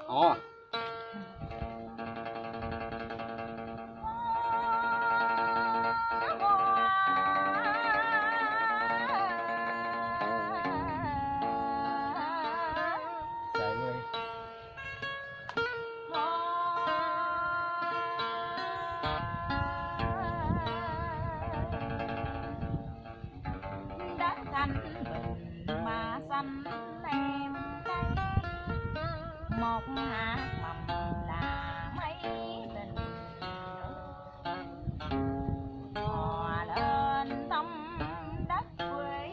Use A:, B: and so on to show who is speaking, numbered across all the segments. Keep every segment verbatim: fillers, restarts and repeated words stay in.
A: Ồ.
B: Một hạt mầm là mấy tình hòa lên tâm đất quê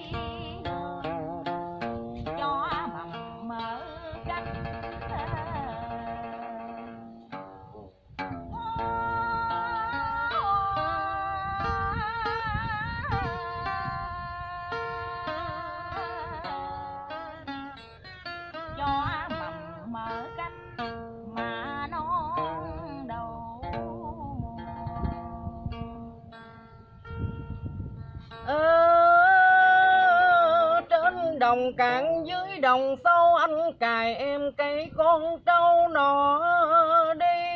B: cho mầm mở cánh.
C: Đồng cạn dưới đồng sâu anh cài em cây con trâu nọ đi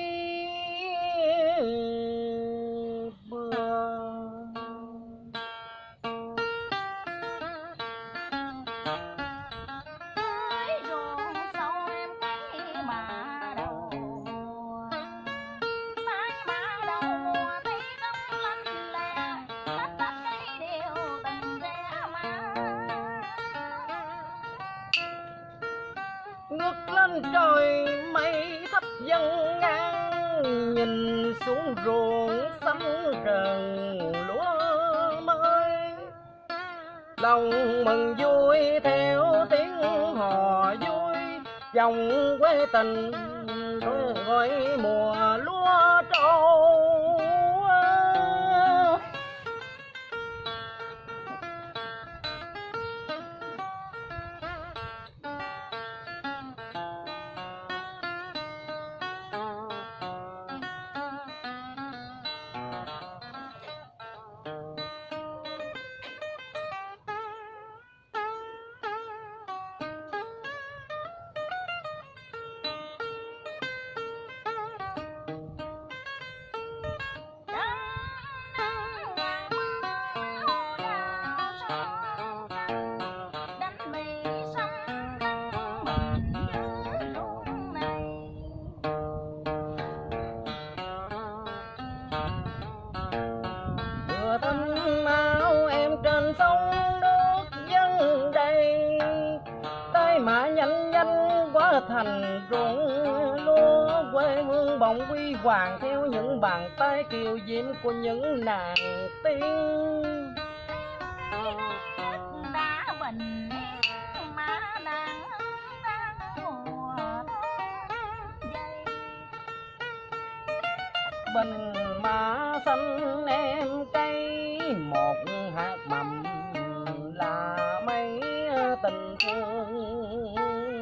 C: bừa. Ngước lên trời mây thấp dâng ngang, nhìn xuống ruộng xanh rờn lúa mới. Lòng mừng vui theo tiếng hò vui, dòng quê tình rồi gọi mùa lúa trâu. Thân áo em trên sông nước dân đầy, tay mã nhanh nhanh quá thành ruộng lúa. Quê hương bồng quy hoàng theo những bàn tay kiều diễm của những nàng tiên.
B: Đã bình má đang mùa
C: bình má xanh em cây, một hạt mầm là mấy tình thương.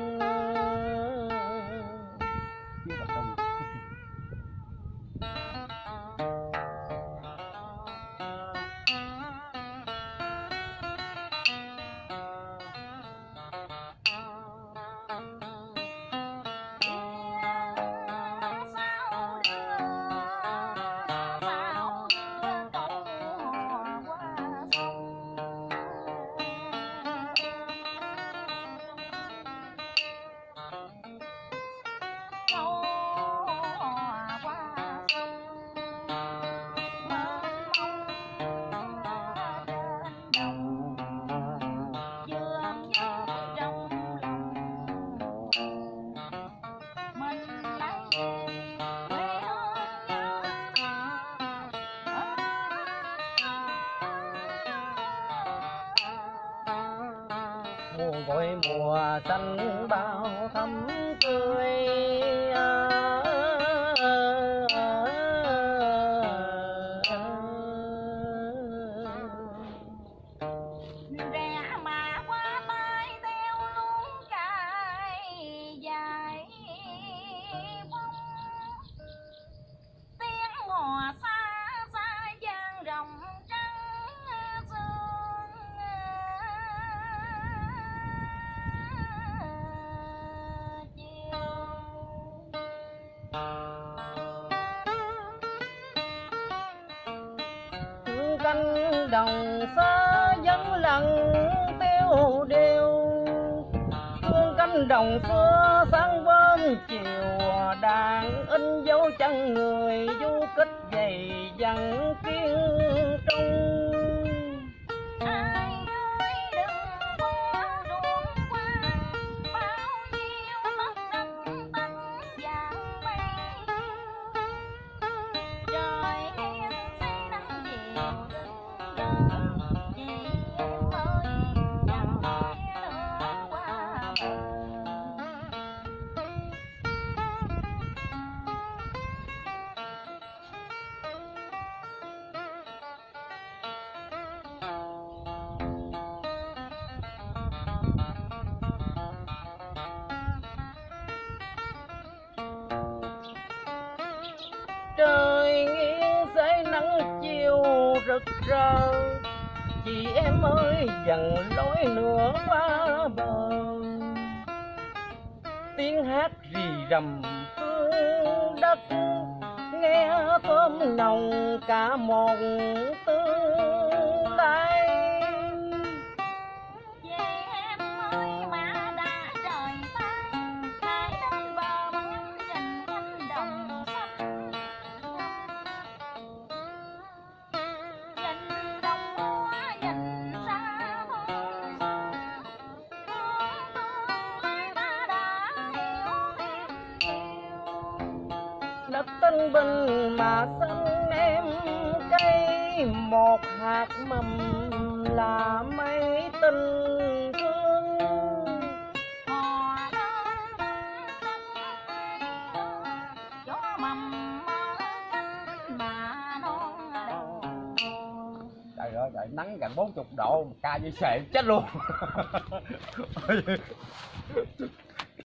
C: Mùa gọi mùa xanh bao thắm tươi,
B: rẽ mà qua tay theo luống cài dài phong. Tiếng hò xa xa vang rộng trắng sương. Chiều
C: canh đồng xa vẫn lặng tiêu điều. Chuông canh đồng xưa sáng bên chiều đàn in dấu chân người du kích dày dặn kiên trung.
B: Ai ơi đừng bỏ ruộng qua, bao nhiêu mất đất tấn vàng mây. Trời em say nắng chiều đừng giờ, chị em ơi chẳng nghe nữa qua bờ.
C: Trời nghiêng say nắng chiều rực rỡ, chị em ơi dần lối nữa qua bờ. Tiếng hát rì rầm phương đất, nghe thơm nồng cả một tương lai.
B: Về em ơi mà đã trời tan, hãy đến bờ mà ngắm nhìn cánh đồng xanh. Nhìn đồng lúa nhìn xa thôn xa, hương tương lai ta đã hiểu thêm nhiều.
C: Đất tinh bình mà xanh em cây, một hạt mầm là mấy tình thương.
B: Hò lên đất gió mầm mơ cánh mà non đầu.
C: Trời ơi, trời, nắng gần bốn chục độ, ca như sệ chết luôn.